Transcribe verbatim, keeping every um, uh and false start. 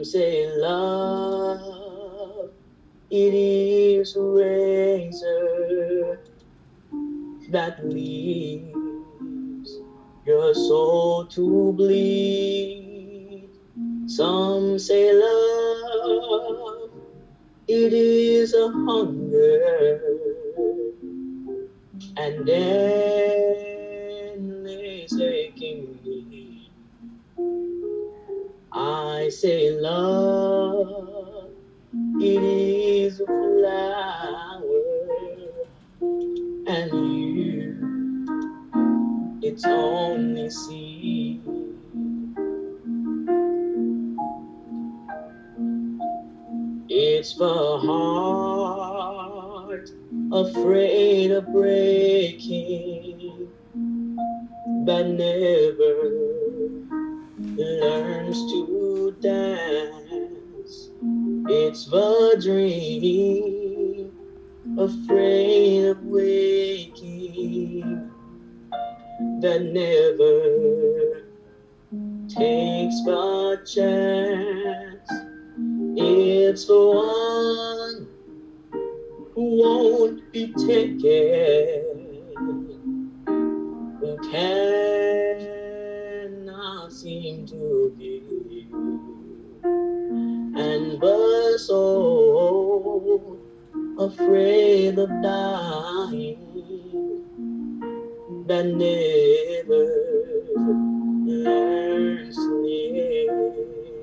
Some say love, it is a razor that leaves your soul to bleed. Some say love, it is a hunger and endless aching need. I say love, it is a flower, and you, it's only seed. It's the heart afraid of breaking that never learns to dance. It's the dream afraid of waking that never takes the chance. It's the one who won't be taken, who cannot seem to give, and the soul afraid of dying that never learns